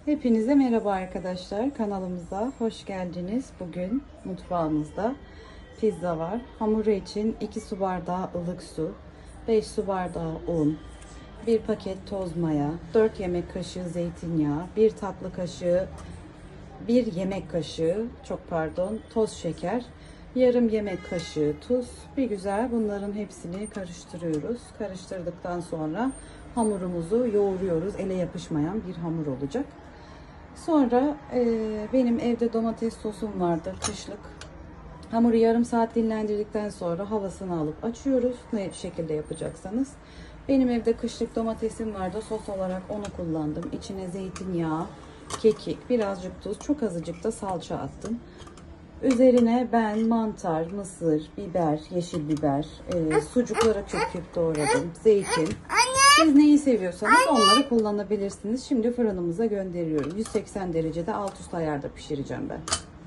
Hepinize merhaba arkadaşlar. Kanalımıza hoş geldiniz. Bugün mutfağımızda pizza var. Hamuru için 2 su bardağı ılık su, 5 su bardağı un, 1 paket toz maya, 4 yemek kaşığı zeytinyağı, 1 tatlı kaşığı, 1 yemek kaşığı, toz şeker, yarım yemek kaşığı tuz. Bir güzel bunların hepsini karıştırıyoruz. Karıştırdıktan sonra hamurumuzu yoğuruyoruz. Ele yapışmayan bir hamur olacak. Sonra benim evde domates sosum vardı, kışlık. Hamuru yarım saat dinlendirdikten sonra havasını alıp açıyoruz. Ne şekilde yapacaksanız. Benim evde kışlık domatesim vardı. Sos olarak onu kullandım. İçine zeytinyağı, kekik, birazcık tuz, çok azıcık da salça attım. Üzerine ben mantar, mısır, biber, yeşil biber, sucukları küp küp doğradım. Zeytin. Siz neyi seviyorsanız onları kullanabilirsiniz. Şimdi fırınımıza gönderiyorum. 180 derecede alt üst ayarda pişireceğim ben.